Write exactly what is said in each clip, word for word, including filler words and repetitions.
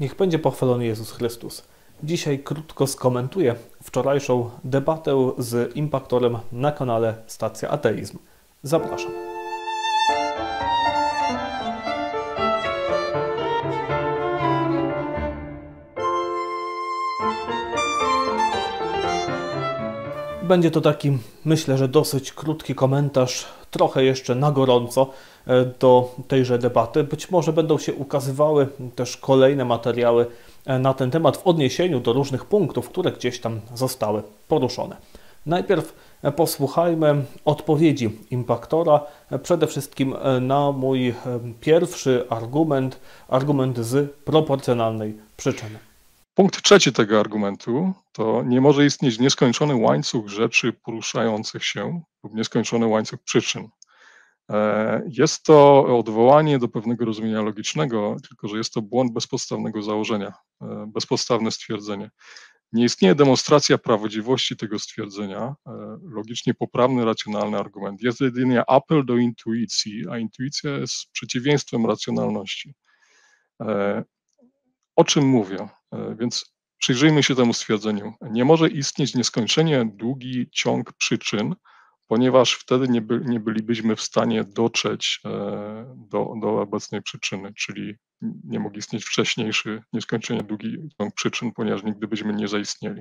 Niech będzie pochwalony Jezus Chrystus. Dzisiaj krótko skomentuję wczorajszą debatę z impaktorem na kanale Stacja Ateizm. Zapraszam. Będzie to taki, myślę, że dosyć krótki komentarz, trochę jeszcze na gorąco do tejże debaty. Być może będą się ukazywały też kolejne materiały na ten temat w odniesieniu do różnych punktów, które gdzieś tam zostały poruszone. Najpierw posłuchajmy odpowiedzi impaktora, przede wszystkim na mój pierwszy argument, argument z proporcjonalnej przyczyny. Punkt trzeci tego argumentu to nie może istnieć nieskończony łańcuch rzeczy poruszających się lub nieskończony łańcuch przyczyn. Jest to odwołanie do pewnego rozumienia logicznego, tylko że jest to błąd bezpodstawnego założenia, bezpodstawne stwierdzenie. Nie istnieje demonstracja prawdziwości tego stwierdzenia, logicznie poprawny, racjonalny argument. Jest jedynie apel do intuicji, a intuicja jest przeciwieństwem racjonalności. O czym mówię? Więc przyjrzyjmy się temu stwierdzeniu. Nie może istnieć nieskończenie długi ciąg przyczyn, ponieważ wtedy nie, by, nie bylibyśmy w stanie dotrzeć do, do obecnej przyczyny, czyli nie mógł istnieć wcześniejszy, nieskończenie długi ciąg przyczyn, ponieważ nigdy byśmy nie zaistnieli.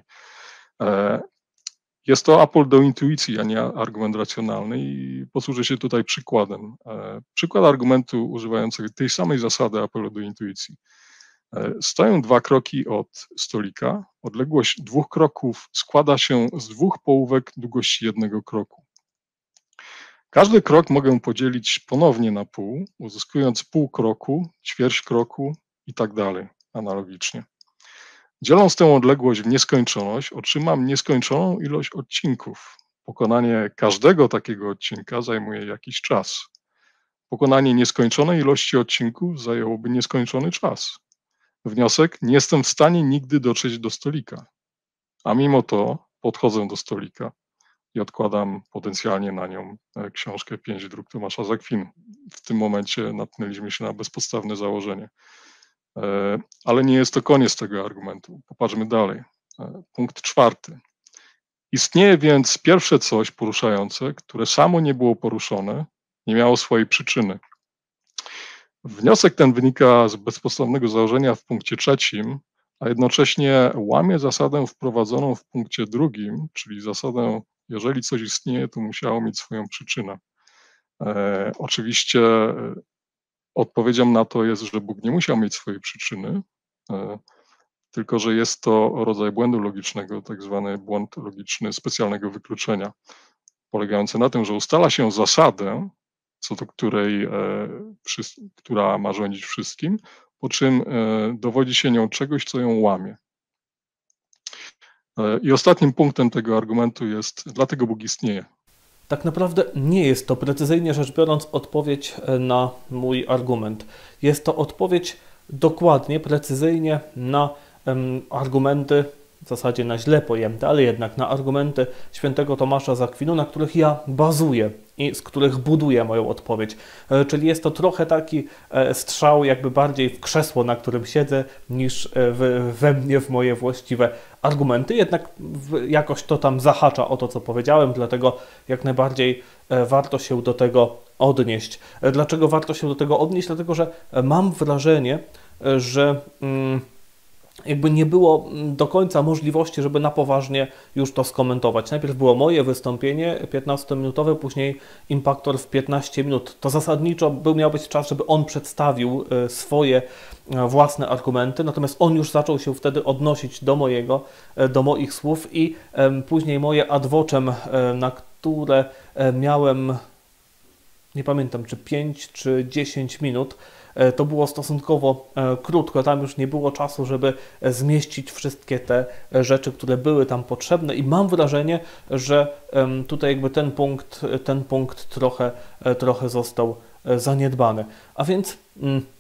Jest to apel do intuicji, a nie argument racjonalny i posłużę się tutaj przykładem. Przykład argumentu używającego tej samej zasady apelu do intuicji. Stoją dwa kroki od stolika. Odległość dwóch kroków składa się z dwóch połówek długości jednego kroku. Każdy krok mogę podzielić ponownie na pół, uzyskując pół kroku, ćwierć kroku i tak dalej, analogicznie. Dzieląc tę odległość w nieskończoność, otrzymam nieskończoną ilość odcinków. Pokonanie każdego takiego odcinka zajmuje jakiś czas. Pokonanie nieskończonej ilości odcinków zajęłoby nieskończony czas. Wniosek: nie jestem w stanie nigdy dotrzeć do stolika, a mimo to podchodzę do stolika i odkładam potencjalnie na nią książkę Pięć dróg Tomasza z Akwinu. W tym momencie natknęliśmy się na bezpodstawne założenie. Ale nie jest to koniec tego argumentu. Popatrzmy dalej. Punkt czwarty. Istnieje więc pierwsze coś poruszające, które samo nie było poruszone, nie miało swojej przyczyny. Wniosek ten wynika z bezpodstawnego założenia w punkcie trzecim, a jednocześnie łamie zasadę wprowadzoną w punkcie drugim, czyli zasadę, jeżeli coś istnieje, to musiało mieć swoją przyczynę. E, oczywiście odpowiedzią na to jest, że Bóg nie musiał mieć swojej przyczyny, e, tylko że jest to rodzaj błędu logicznego, tak zwany błąd logiczny specjalnego wykluczenia, polegający na tym, że ustala się zasadę, co do której, e, przy, która ma rządzić wszystkim, po czym e, dowodzi się nią czegoś, co ją łamie. E, I ostatnim punktem tego argumentu jest, dlatego Bóg istnieje. Tak naprawdę nie jest to, precyzyjnie rzecz biorąc, odpowiedź na mój argument. Jest to odpowiedź dokładnie, precyzyjnie na um, argumenty, w zasadzie na źle pojęte, ale jednak na argumenty świętego Tomasza z Akwinu, na których ja bazuję i z których buduję moją odpowiedź. Czyli jest to trochę taki strzał jakby bardziej w krzesło, na którym siedzę, niż w, we mnie, w moje właściwe argumenty. Jednak jakoś to tam zahacza o to, co powiedziałem, dlatego jak najbardziej warto się do tego odnieść. Dlaczego warto się do tego odnieść? Dlatego, że mam wrażenie, że mm, jakby nie było do końca możliwości, żeby na poważnie już to skomentować. Najpierw było moje wystąpienie piętnastominutowe, później impaktor w piętnaście minut. To zasadniczo był, miał być czas, żeby on przedstawił swoje własne argumenty, natomiast on już zaczął się wtedy odnosić do mojego, do moich słów i później moje ad vocem, na które miałem, nie pamiętam, czy pięć, czy dziesięć minut, to było stosunkowo krótko, tam już nie było czasu, żeby zmieścić wszystkie te rzeczy, które były tam potrzebne i mam wrażenie, że tutaj jakby ten punkt, ten punkt trochę, trochę został zaniedbany. A więc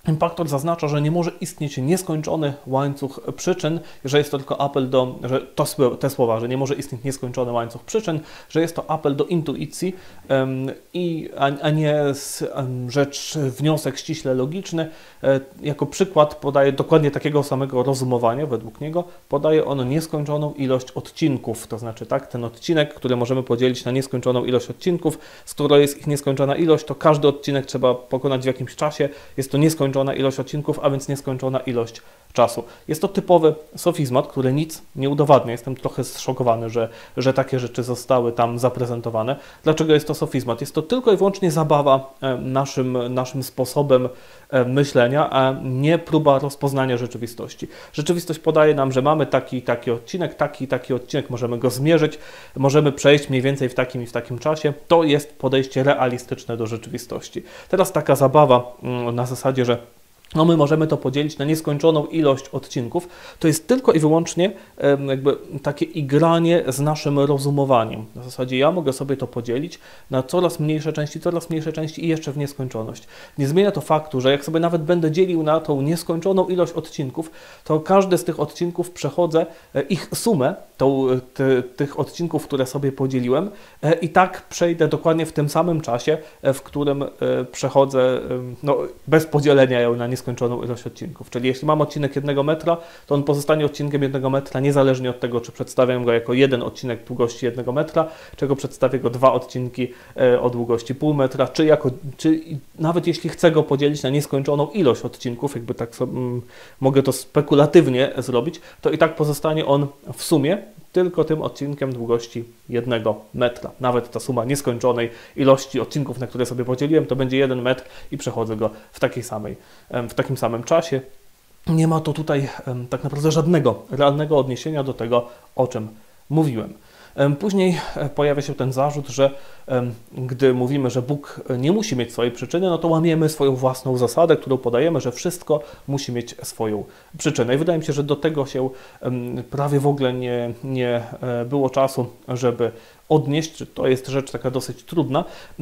Impaktor zaznacza, że nie może istnieć nieskończony łańcuch przyczyn, że jest to tylko apel do, że to te słowa, że nie może istnieć nieskończony łańcuch przyczyn, że jest to apel do intuicji, um, i, a, a nie um, rzecz, wniosek ściśle logiczny. E, jako przykład podaje dokładnie takiego samego rozumowania, według niego podaje ono nieskończoną ilość odcinków, to znaczy tak, ten odcinek, który możemy podzielić na nieskończoną ilość odcinków, skoro jest ich nieskończona ilość, to każdy odcinek trzeba pokonać w jakimś czasie, jest to nieskończona ilość odcinków, a więc nieskończona ilość czasu. Jest to typowy sofizmat, który nic nie udowadnia. Jestem trochę zszokowany, że, że takie rzeczy zostały tam zaprezentowane. Dlaczego jest to sofizmat? Jest to tylko i wyłącznie zabawa naszym, naszym sposobem myślenia, a nie próba rozpoznania rzeczywistości. Rzeczywistość podaje nam, że mamy taki taki odcinek, taki taki odcinek, możemy go zmierzyć, możemy przejść mniej więcej w takim i w takim czasie. To jest podejście realistyczne do rzeczywistości. Teraz taka zabawa na zasadzie, że no my możemy to podzielić na nieskończoną ilość odcinków, to jest tylko i wyłącznie jakby takie igranie z naszym rozumowaniem. Na zasadzie ja mogę sobie to podzielić na coraz mniejsze części, coraz mniejsze części i jeszcze w nieskończoność. Nie zmienia to faktu, że jak sobie nawet będę dzielił na tą nieskończoną ilość odcinków, to każdy z tych odcinków przechodzę, ich sumę, tą, ty, tych odcinków, które sobie podzieliłem, i tak przejdę dokładnie w tym samym czasie, w którym przechodzę, no, bez podzielenia ją na nieskończoną ilość odcinków. Czyli jeśli mam odcinek jednego metra, to on pozostanie odcinkiem jednego metra, niezależnie od tego, czy przedstawiam go jako jeden odcinek długości jednego metra, czy go przedstawię go dwa odcinki o długości pół metra, czy, jako, czy nawet jeśli chcę go podzielić na nieskończoną ilość odcinków, jakby tak sobie, m, mogę to spekulatywnie zrobić, to i tak pozostanie on w sumie tylko tym odcinkiem długości jednego metra. Nawet ta suma nieskończonej ilości odcinków, na które sobie podzieliłem, to będzie jeden metr i przechodzę go w takiej samej, w takim samym czasie. Nie ma to tutaj tak naprawdę żadnego realnego odniesienia do tego, o czym mówiłem. Później pojawia się ten zarzut, że gdy mówimy, że Bóg nie musi mieć swojej przyczyny, no to łamiemy swoją własną zasadę, którą podajemy, że wszystko musi mieć swoją przyczynę. I wydaje mi się, że do tego się prawie w ogóle nie, nie było czasu, żeby odnieść, czy to jest rzecz taka dosyć trudna.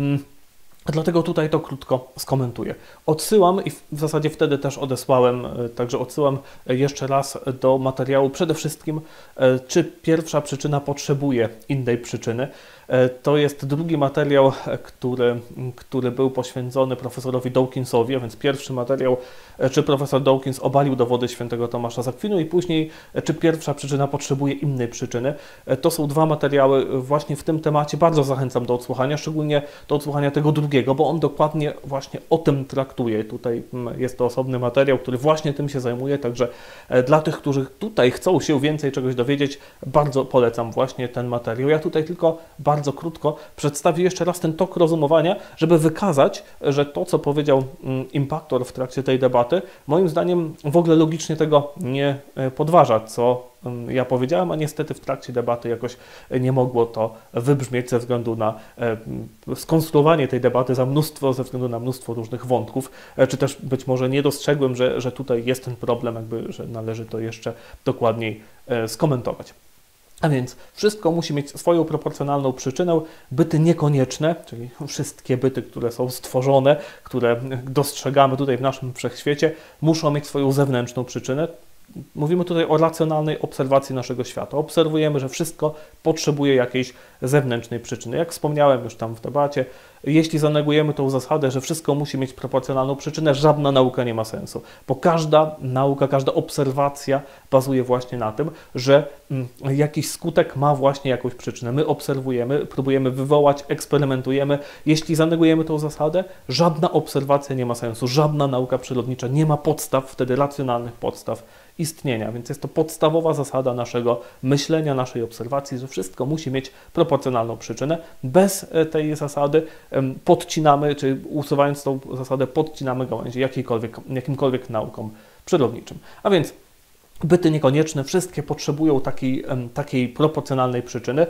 Dlatego tutaj to krótko skomentuję. Odsyłam i w zasadzie wtedy też odesłałem, także odsyłam jeszcze raz do materiału przede wszystkim, czy pierwsza przyczyna potrzebuje innej przyczyny. To jest drugi materiał, który, który był poświęcony profesorowi Dawkinsowi, a więc pierwszy materiał, czy profesor Dawkins obalił dowody świętego Tomasza z Akwinu i później, czy pierwsza przyczyna potrzebuje innej przyczyny. To są dwa materiały właśnie w tym temacie. Bardzo zachęcam do odsłuchania, szczególnie do odsłuchania tego drugiego, bo on dokładnie właśnie o tym traktuje. Tutaj jest to osobny materiał, który właśnie tym się zajmuje, także dla tych, którzy tutaj chcą się więcej czegoś dowiedzieć, bardzo polecam właśnie ten materiał. Ja tutaj tylko bardzo bardzo krótko przedstawię jeszcze raz ten tok rozumowania, żeby wykazać, że to, co powiedział Impaktor w trakcie tej debaty, moim zdaniem w ogóle logicznie tego nie podważa, co ja powiedziałem, a niestety w trakcie debaty jakoś nie mogło to wybrzmieć ze względu na skonstruowanie tej debaty za mnóstwo, ze względu na mnóstwo różnych wątków, czy też być może nie dostrzegłem, że, że tutaj jest ten problem, jakby, że należy to jeszcze dokładniej skomentować. A więc wszystko musi mieć swoją proporcjonalną przyczynę. Byty niekonieczne, czyli wszystkie byty, które są stworzone, które dostrzegamy tutaj w naszym wszechświecie, muszą mieć swoją zewnętrzną przyczynę. Mówimy tutaj o racjonalnej obserwacji naszego świata. Obserwujemy, że wszystko potrzebuje jakiejś zewnętrznej przyczyny. Jak wspomniałem już tam w debacie, jeśli zanegujemy tą zasadę, że wszystko musi mieć proporcjonalną przyczynę, żadna nauka nie ma sensu, bo każda nauka, każda obserwacja bazuje właśnie na tym, że jakiś skutek ma właśnie jakąś przyczynę. My obserwujemy, próbujemy wywołać, eksperymentujemy. Jeśli zanegujemy tą zasadę, żadna obserwacja nie ma sensu, żadna nauka przyrodnicza nie ma podstaw, wtedy racjonalnych podstaw istnienia, więc jest to podstawowa zasada naszego myślenia, naszej obserwacji, że wszystko musi mieć proporcjonalną przyczynę. Bez tej zasady podcinamy, czy usuwając tą zasadę, podcinamy gałęzie jakiejkolwiek, jakimkolwiek naukom przyrodniczym. A więc byty niekonieczne, wszystkie potrzebują takiej, takiej proporcjonalnej przyczyny,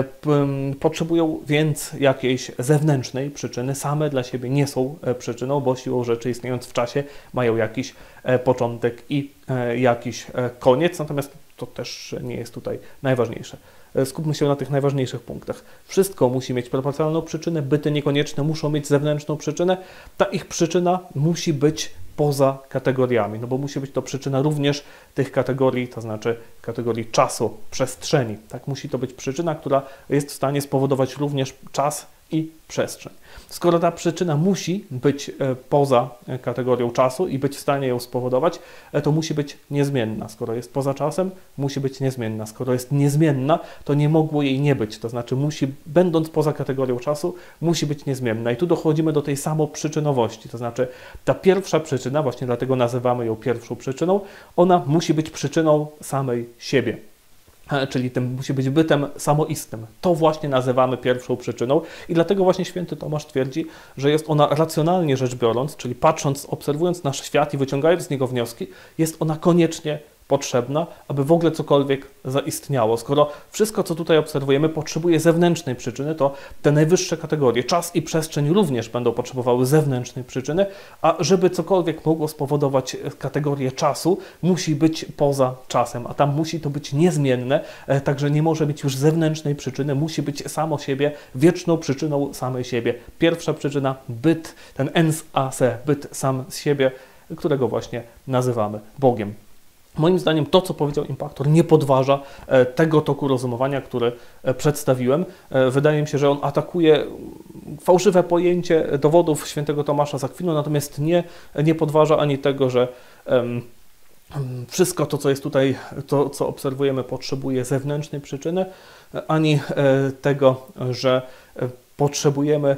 potrzebują więc jakiejś zewnętrznej przyczyny, same dla siebie nie są przyczyną, bo siłą rzeczy istniejąc w czasie mają jakiś początek i jakiś koniec, natomiast to też nie jest tutaj najważniejsze. Skupmy się na tych najważniejszych punktach. Wszystko musi mieć proporcjonalną przyczynę, byty niekonieczne muszą mieć zewnętrzną przyczynę. Ta ich przyczyna musi być poza kategoriami, no bo musi być to przyczyna również tych kategorii, to znaczy kategorii czasu, przestrzeni. Tak, musi to być przyczyna, która jest w stanie spowodować również czas i przestrzeń. Skoro ta przyczyna musi być poza kategorią czasu i być w stanie ją spowodować, to musi być niezmienna. Skoro jest poza czasem, musi być niezmienna. Skoro jest niezmienna, to nie mogło jej nie być. To znaczy musi, będąc poza kategorią czasu, musi być niezmienna. I tu dochodzimy do tej samoprzyczynowości. To znaczy ta pierwsza przyczyna, właśnie dlatego nazywamy ją pierwszą przyczyną, ona musi być przyczyną samej siebie. Czyli tym musi być bytem samoistym. To właśnie nazywamy pierwszą przyczyną i dlatego właśnie święty Tomasz twierdzi, że jest ona racjonalnie rzecz biorąc, czyli patrząc, obserwując nasz świat i wyciągając z niego wnioski, jest ona koniecznie potrzebna, aby w ogóle cokolwiek zaistniało. Skoro wszystko, co tutaj obserwujemy, potrzebuje zewnętrznej przyczyny, to te najwyższe kategorie, czas i przestrzeń również będą potrzebowały zewnętrznej przyczyny, a żeby cokolwiek mogło spowodować kategorię czasu, musi być poza czasem, a tam musi to być niezmienne, także nie może być już zewnętrznej przyczyny, musi być samo siebie, wieczną przyczyną samej siebie. Pierwsza przyczyna, byt, ten ens a se, byt sam z siebie, którego właśnie nazywamy Bogiem. Moim zdaniem to, co powiedział Impaktor, nie podważa tego toku rozumowania, który przedstawiłem. Wydaje mi się, że on atakuje fałszywe pojęcie dowodów świętego Tomasza z Akwinu, natomiast nie, nie podważa ani tego, że um, wszystko to, co jest tutaj, to, co obserwujemy, potrzebuje zewnętrznej przyczyny, ani tego, że potrzebujemy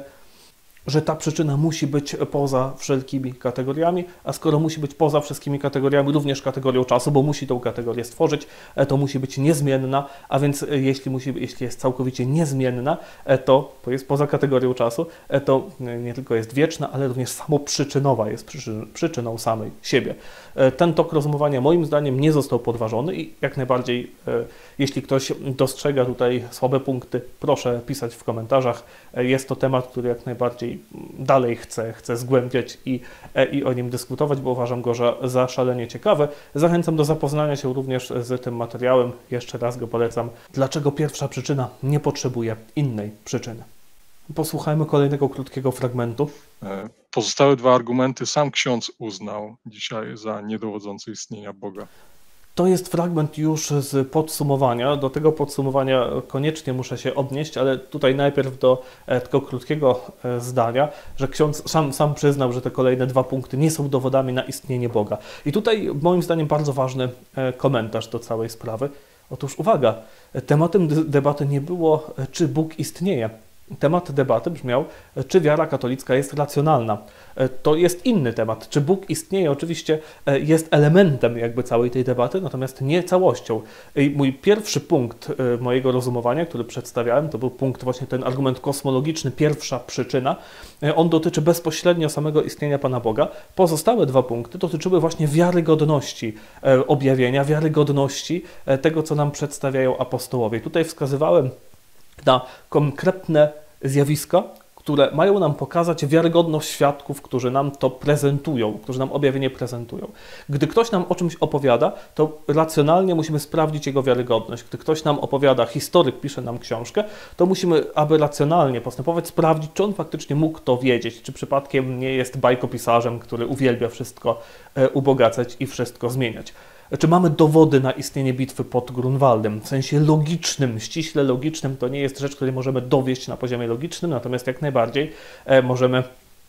że ta przyczyna musi być poza wszelkimi kategoriami, a skoro musi być poza wszystkimi kategoriami, również kategorią czasu, bo musi tą kategorię stworzyć, to musi być niezmienna, a więc jeśli, musi, jeśli jest całkowicie niezmienna, to, to jest poza kategorią czasu, to nie tylko jest wieczna, ale również samoprzyczynowa, jest przyczyną samej siebie. Ten tok rozumowania moim zdaniem nie został podważony i jak najbardziej, jeśli ktoś dostrzega tutaj słabe punkty, proszę pisać w komentarzach. Jest to temat, który jak najbardziej dalej chcę, chcę zgłębiać i, i o nim dyskutować, bo uważam go za, za szalenie ciekawy. Zachęcam do zapoznania się również z tym materiałem. Jeszcze raz go polecam. Dlaczego pierwsza przyczyna nie potrzebuje innej przyczyny? Posłuchajmy kolejnego krótkiego fragmentu. Pozostałe dwa argumenty sam ksiądz uznał dzisiaj za niedowodzące istnienia Boga. To jest fragment już z podsumowania. Do tego podsumowania koniecznie muszę się odnieść, ale tutaj najpierw do tego krótkiego zdania, że ksiądz sam, sam przyznał, że te kolejne dwa punkty nie są dowodami na istnienie Boga. I tutaj moim zdaniem bardzo ważny komentarz do całej sprawy. Otóż uwaga, tematem debaty nie było, czy Bóg istnieje. Temat debaty brzmiał, czy wiara katolicka jest racjonalna. To jest inny temat. Czy Bóg istnieje? Oczywiście jest elementem jakby całej tej debaty, natomiast nie całością. I mój pierwszy punkt mojego rozumowania, który przedstawiałem, to był punkt właśnie ten argument kosmologiczny, pierwsza przyczyna. On dotyczy bezpośrednio samego istnienia Pana Boga. Pozostałe dwa punkty dotyczyły właśnie wiarygodności objawienia, wiarygodności tego, co nam przedstawiają apostołowie. Tutaj wskazywałem na konkretne zjawiska, które mają nam pokazać wiarygodność świadków, którzy nam to prezentują, którzy nam objawienie prezentują. Gdy ktoś nam o czymś opowiada, to racjonalnie musimy sprawdzić jego wiarygodność. Gdy ktoś nam opowiada, historyk pisze nam książkę, to musimy, aby racjonalnie postępować, sprawdzić, czy on faktycznie mógł to wiedzieć, czy przypadkiem nie jest bajkopisarzem, który uwielbia wszystko ubogacać i wszystko zmieniać. Czy mamy dowody na istnienie bitwy pod Grunwaldem? W sensie logicznym, ściśle logicznym, to nie jest rzecz, której możemy dowieść na poziomie logicznym, natomiast jak najbardziej e, możemy,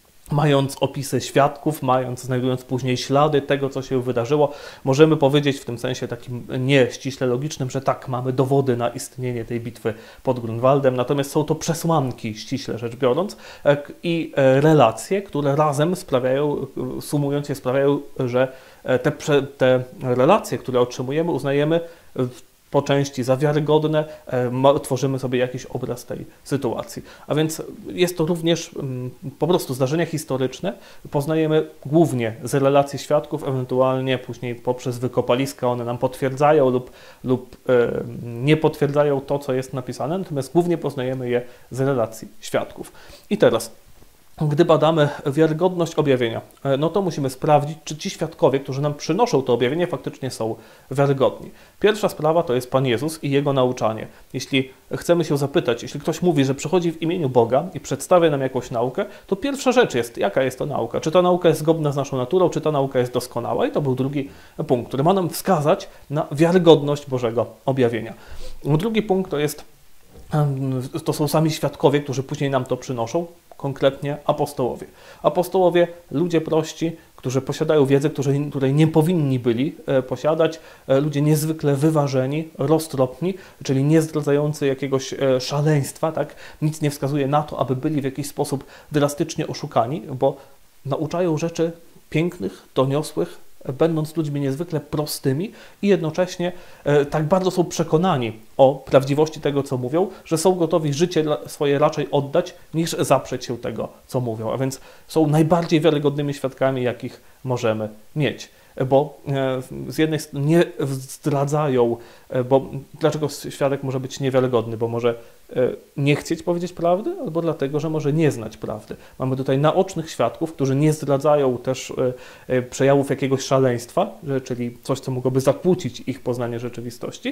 mając opisy świadków, mając, znajdując później ślady tego, co się wydarzyło, możemy powiedzieć w tym sensie takim nie ściśle logicznym, że tak, mamy dowody na istnienie tej bitwy pod Grunwaldem, natomiast są to przesłanki, ściśle rzecz biorąc, e, i e, relacje, które razem sprawiają, sumując je, sprawiają, że Te, te relacje, które otrzymujemy, uznajemy po części za wiarygodne, tworzymy sobie jakiś obraz tej sytuacji. A więc jest to również po prostu zdarzenia historyczne, poznajemy głównie z relacji świadków, ewentualnie później poprzez wykopaliska one nam potwierdzają lub, lub nie potwierdzają to, co jest napisane, natomiast głównie poznajemy je z relacji świadków. I teraz gdy badamy wiarygodność objawienia, no to musimy sprawdzić, czy ci świadkowie, którzy nam przynoszą to objawienie, faktycznie są wiarygodni. Pierwsza sprawa to jest Pan Jezus i Jego nauczanie. Jeśli chcemy się zapytać, jeśli ktoś mówi, że przychodzi w imieniu Boga i przedstawia nam jakąś naukę, to pierwsza rzecz jest, jaka jest to nauka? Czy ta nauka jest zgodna z naszą naturą, czy ta nauka jest doskonała? I to był drugi punkt, który ma nam wskazać na wiarygodność Bożego objawienia. Drugi punkt to jest, to są sami świadkowie, którzy później nam to przynoszą, konkretnie apostołowie. Apostołowie, ludzie prości, którzy posiadają wiedzę, której, której nie powinni byli posiadać, ludzie niezwykle wyważeni, roztropni, czyli nie zdradzający jakiegoś szaleństwa, tak? Nic nie wskazuje na to, aby byli w jakiś sposób drastycznie oszukani, bo nauczają rzeczy pięknych, doniosłych, będąc ludźmi niezwykle prostymi i jednocześnie e, tak bardzo są przekonani o prawdziwości tego, co mówią, że są gotowi życie swoje raczej oddać, niż zaprzeć się tego, co mówią. A więc są najbardziej wiarygodnymi świadkami, jakich możemy mieć. Bo e, z jednej strony nie zdradzają, e, bo dlaczego świadek może być niewiarygodny? Bo może e, nie chcieć powiedzieć prawdy, albo dlatego, że może nie znać prawdy. Mamy tutaj naocznych świadków, którzy nie zdradzają też e, e, przejawów jakiegoś szaleństwa, że, czyli coś, co mogłoby zakłócić ich poznanie rzeczywistości.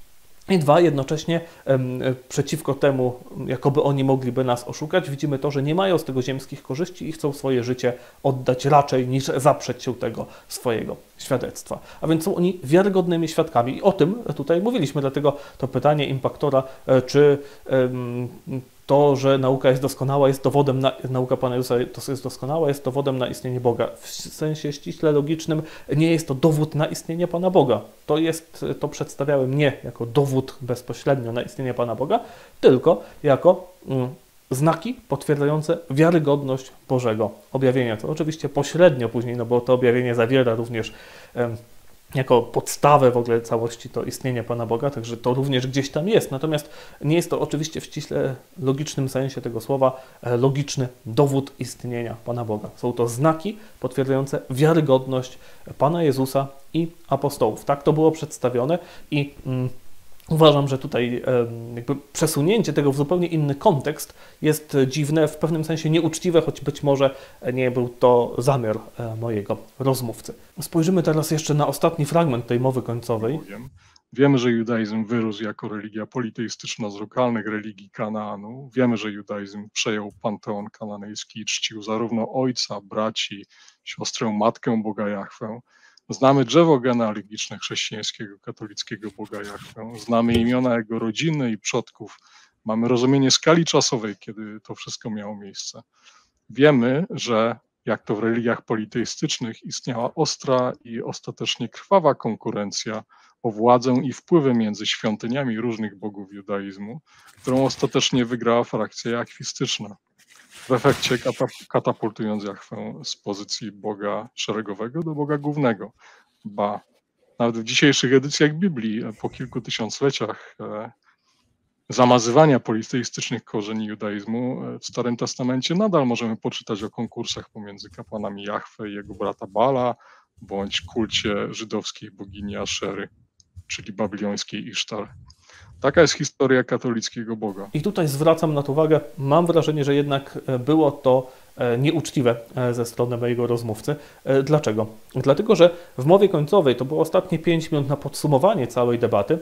I dwa, jednocześnie em, przeciwko temu, jakoby oni mogliby nas oszukać, widzimy to, że nie mają z tego ziemskich korzyści i chcą swoje życie oddać raczej niż zaprzeć się tego swojego świadectwa. A więc są oni wiarygodnymi świadkami i o tym tutaj mówiliśmy, dlatego to pytanie impaktora, czy em, to, że nauka jest doskonała, jest dowodem na, nauka Pana Jezusa to jest doskonała, jest dowodem na istnienie Boga. W sensie ściśle logicznym nie jest to dowód na istnienie Pana Boga. To jest, to przedstawiałem nie jako dowód bezpośrednio na istnienie Pana Boga, tylko jako mm, znaki potwierdzające wiarygodność Bożego objawienia. To oczywiście pośrednio później, no bo to objawienie zawiera również em, jako podstawę w ogóle całości to istnienie Pana Boga, także to również gdzieś tam jest. Natomiast nie jest to oczywiście w ściśle logicznym sensie tego słowa logiczny dowód istnienia Pana Boga. Są to znaki potwierdzające wiarygodność Pana Jezusa i apostołów. Tak to było przedstawione i mm, uważam, że tutaj jakby przesunięcie tego w zupełnie inny kontekst jest dziwne, w pewnym sensie nieuczciwe, choć być może nie był to zamiar mojego rozmówcy. Spojrzymy teraz jeszcze na ostatni fragment tej mowy końcowej. Wiemy, że judaizm wyrósł jako religia politeistyczna z lokalnych religii Kanaanu. Wiemy, że judaizm przejął panteon kananejski i czcił zarówno ojca, braci, siostrę, matkę Boga Jahwę. Znamy drzewo genealogiczne chrześcijańskiego, katolickiego Boga Jahwę. Znamy imiona jego rodziny i przodków. Mamy rozumienie skali czasowej, kiedy to wszystko miało miejsce. Wiemy, że jak to w religiach politeistycznych istniała ostra i ostatecznie krwawa konkurencja o władzę i wpływy między świątyniami różnych bogów judaizmu, którą ostatecznie wygrała frakcja jachwistyczna. W efekcie katapultując Jahwę z pozycji Boga szeregowego do Boga głównego. Ba, nawet w dzisiejszych edycjach Biblii, po kilku tysiącleciach e, zamazywania politeistycznych korzeni judaizmu, w Starym Testamencie nadal możemy poczytać o konkursach pomiędzy kapłanami Jahwe i jego brata Bala, bądź kulcie żydowskiej bogini Aszery, czyli babilońskiej Isztar. Taka jest historia katolickiego Boga. I tutaj zwracam na to uwagę, mam wrażenie, że jednak było to nieuczciwe ze strony mojego rozmówcy. Dlaczego? Dlatego, że w mowie końcowej, to było ostatnie pięć minut na podsumowanie całej debaty,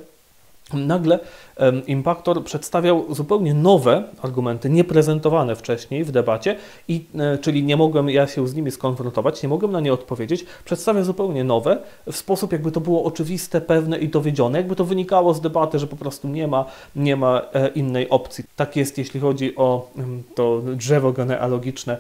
nagle impaktor przedstawiał zupełnie nowe argumenty, nieprezentowane wcześniej w debacie, i, czyli nie mogłem ja się z nimi skonfrontować, nie mogłem na nie odpowiedzieć. Przedstawia zupełnie nowe, w sposób jakby to było oczywiste, pewne i dowiedzione, jakby to wynikało z debaty, że po prostu nie ma, nie ma innej opcji. Tak jest, jeśli chodzi o to drzewo genealogiczne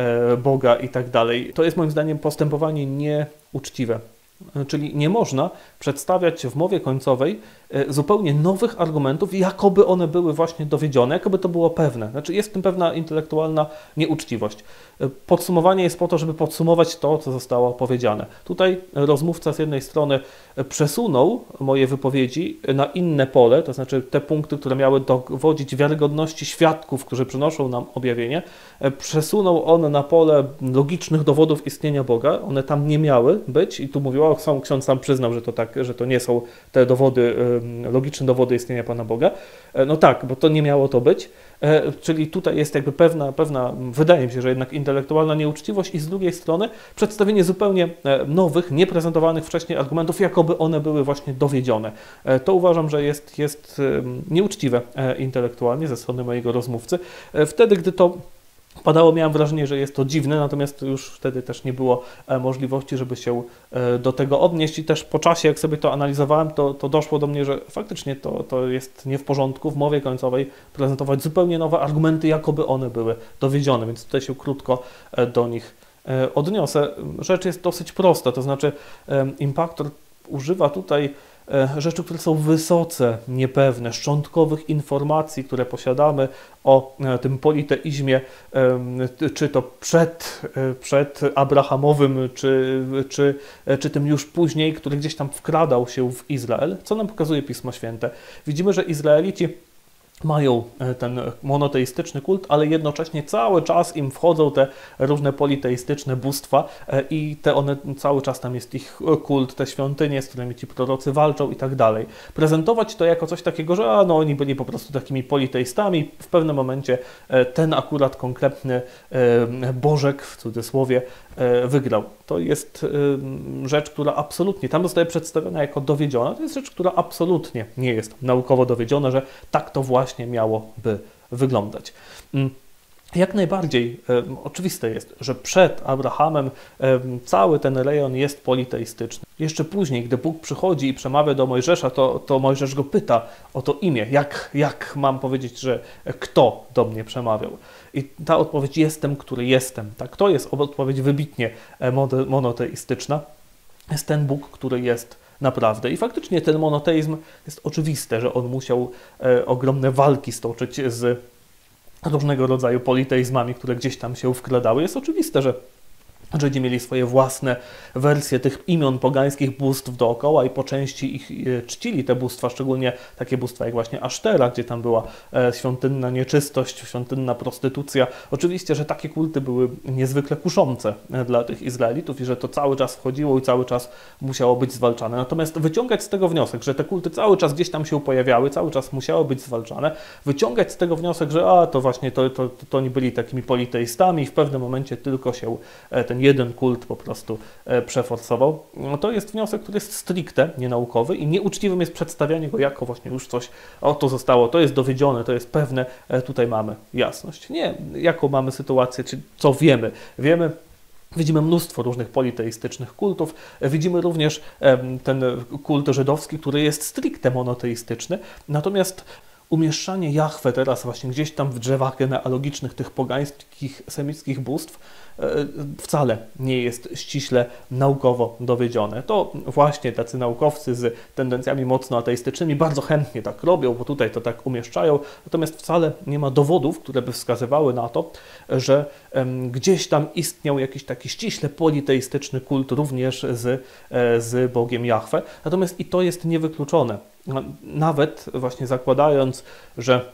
Boga i tak dalej. To jest moim zdaniem postępowanie nieuczciwe. Czyli nie można przedstawiać w mowie końcowej zupełnie nowych argumentów, jakoby one były właśnie dowiedzione, jakoby to było pewne. Znaczy jest w tym pewna intelektualna nieuczciwość. Podsumowanie jest po to, żeby podsumować to, co zostało powiedziane. Tutaj rozmówca z jednej strony przesunął moje wypowiedzi na inne pole, to znaczy te punkty, które miały dowodzić wiarygodności świadków, którzy przynoszą nam objawienie, przesunął on na pole logicznych dowodów istnienia Boga. One tam nie miały być i tu mówił, o, sam ksiądz sam przyznał, że to tak, że to nie są te dowody, logiczne dowody istnienia Pana Boga. No tak, bo to nie miało to być. Czyli tutaj jest jakby pewna, pewna, wydaje mi się, że jednak intelektualna nieuczciwość i z drugiej strony przedstawienie zupełnie nowych, nieprezentowanych wcześniej argumentów, jakoby one były właśnie dowiedzione. To uważam, że jest, jest nieuczciwe intelektualnie ze strony mojego rozmówcy. Wtedy, gdy to padało, miałem wrażenie, że jest to dziwne, natomiast już wtedy też nie było możliwości, żeby się do tego odnieść i też po czasie, jak sobie to analizowałem, to, to doszło do mnie, że faktycznie to, to jest nie w porządku w mowie końcowej prezentować zupełnie nowe argumenty, jakoby one były dowiedzione, więc tutaj się krótko do nich odniosę. Rzecz jest dosyć prosta, to znaczy Impactor używa tutaj rzeczy, które są wysoce niepewne, szczątkowych informacji, które posiadamy o tym politeizmie, czy to przed, przed Abrahamowym, czy, czy, czy tym już później, który gdzieś tam wkradał się w Izrael, co nam pokazuje Pismo Święte. Widzimy, że Izraelici mają ten monoteistyczny kult, ale jednocześnie cały czas im wchodzą te różne politeistyczne bóstwa i te one cały czas tam jest ich kult, te świątynie, z którymi ci prorocy walczą i tak dalej. Prezentować to jako coś takiego, że a, no, oni byli po prostu takimi politeistami, w pewnym momencie ten akurat konkretny Bożek, w cudzysłowie, wygrał. To jest rzecz, która absolutnie, tam zostaje przedstawiona jako dowiedziona, to jest rzecz, która absolutnie nie jest naukowo dowiedziona, że tak to właśnie miałoby wyglądać. Jak najbardziej e, oczywiste jest, że przed Abrahamem e, cały ten rejon jest politeistyczny. Jeszcze później, gdy Bóg przychodzi i przemawia do Mojżesza, to, to Mojżesz go pyta o to imię. Jak, jak mam powiedzieć, że kto do mnie przemawiał? I ta odpowiedź jestem, który jestem. Tak, to jest odpowiedź wybitnie monoteistyczna. Jest ten Bóg, który jest naprawdę. I faktycznie ten monoteizm jest oczywiste, że on musiał e, ogromne walki stoczyć z różnego rodzaju politeizmami, które gdzieś tam się wkradały. Jest oczywiste, że Żydzi mieli swoje własne wersje tych imion pogańskich bóstw dookoła i po części ich czcili, te bóstwa, szczególnie takie bóstwa jak właśnie Asztera, gdzie tam była świątynna nieczystość, świątynna prostytucja. Oczywiście, że takie kulty były niezwykle kuszące dla tych Izraelitów i że to cały czas wchodziło i cały czas musiało być zwalczane. Natomiast wyciągać z tego wniosek, że te kulty cały czas gdzieś tam się pojawiały, cały czas musiały być zwalczane, wyciągać z tego wniosek, że a, to właśnie to, to, to, to oni byli takimi politeistami i w pewnym momencie tylko się ten jeden kult po prostu przeforsował, no to jest wniosek, który jest stricte nienaukowy i nieuczciwym jest przedstawianie go jako właśnie już coś, o to zostało, to jest dowiedzione, to jest pewne, tutaj mamy jasność. Nie, jaką mamy sytuację, czy co wiemy? Wiemy, widzimy mnóstwo różnych politeistycznych kultów. Widzimy również ten kult żydowski, który jest stricte monoteistyczny, natomiast umieszczanie Jahwe teraz właśnie gdzieś tam w drzewach genealogicznych tych pogańskich, semickich bóstw wcale nie jest ściśle naukowo dowiedzione. To właśnie tacy naukowcy z tendencjami mocno ateistycznymi bardzo chętnie tak robią, bo tutaj to tak umieszczają, natomiast wcale nie ma dowodów, które by wskazywały na to, że um, gdzieś tam istniał jakiś taki ściśle politeistyczny kult również z, z Bogiem Jahwe. Natomiast i to jest niewykluczone. Nawet właśnie zakładając, że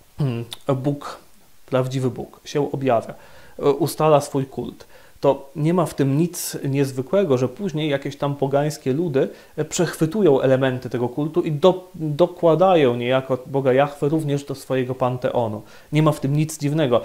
Bóg, prawdziwy Bóg się objawia, ustala swój kult, to nie ma w tym nic niezwykłego, że później jakieś tam pogańskie ludy przechwytują elementy tego kultu i do, dokładają niejako Boga Jahwe również do swojego panteonu. Nie ma w tym nic dziwnego.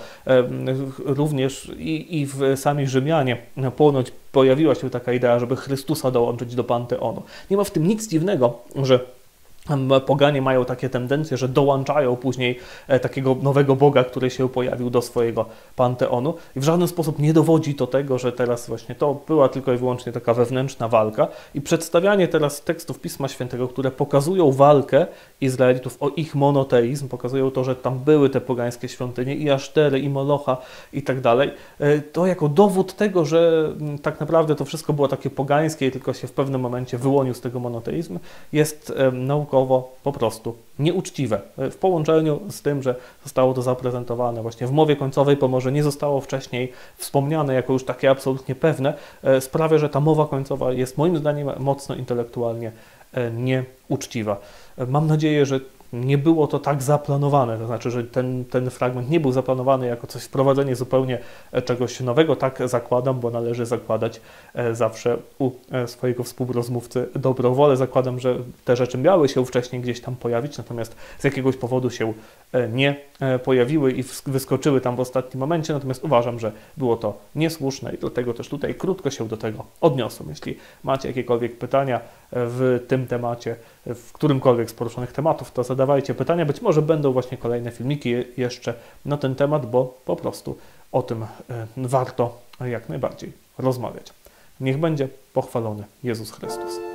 Również i, i w sami Rzymianie ponoć pojawiła się taka idea, żeby Chrystusa dołączyć do panteonu. Nie ma w tym nic dziwnego, że poganie mają takie tendencje, że dołączają później takiego nowego Boga, który się pojawił do swojego panteonu i w żaden sposób nie dowodzi to tego, że teraz właśnie to była tylko i wyłącznie taka wewnętrzna walka i przedstawianie teraz tekstów Pisma Świętego, które pokazują walkę Izraelitów o ich monoteizm, pokazują to, że tam były te pogańskie świątynie i Asztery, i Molocha i tak dalej, to jako dowód tego, że tak naprawdę to wszystko było takie pogańskie i tylko się w pewnym momencie wyłonił z tego monoteizm, jest naukowo po prostu nieuczciwe. W połączeniu z tym, że zostało to zaprezentowane właśnie w mowie końcowej, bo może nie zostało wcześniej wspomniane jako już takie absolutnie pewne, sprawia, że ta mowa końcowa jest moim zdaniem mocno intelektualnie nieuczciwa. Mam nadzieję, że nie było to tak zaplanowane, to znaczy, że ten, ten fragment nie był zaplanowany jako coś wprowadzenie zupełnie czegoś nowego, tak zakładam, bo należy zakładać zawsze u swojego współrozmówcy dobrą wolę. Zakładam, że te rzeczy miały się wcześniej gdzieś tam pojawić, natomiast z jakiegoś powodu się nie pojawiły i wyskoczyły tam w ostatnim momencie, natomiast uważam, że było to niesłuszne i dlatego też tutaj krótko się do tego odniosłem. Jeśli macie jakiekolwiek pytania w tym temacie, w którymkolwiek z poruszonych tematów, to zadawajcie pytania. Być może będą właśnie kolejne filmiki jeszcze na ten temat, bo po prostu o tym warto jak najbardziej rozmawiać. Niech będzie pochwalony Jezus Chrystus.